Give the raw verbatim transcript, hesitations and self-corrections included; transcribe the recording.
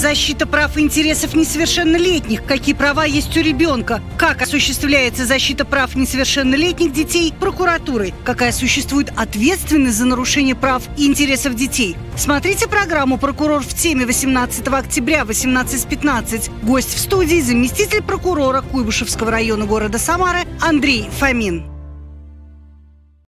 Защита прав и интересов несовершеннолетних. Какие права есть у ребенка? Как осуществляется защита прав несовершеннолетних детей прокуратурой? Какая существует ответственность за нарушение прав и интересов детей? Смотрите программу «Прокурор в теме» восемнадцатого октября в восемнадцать пятнадцать. Гость в студии — заместитель прокурора Куйбышевского района города Самары Андрей Фомин.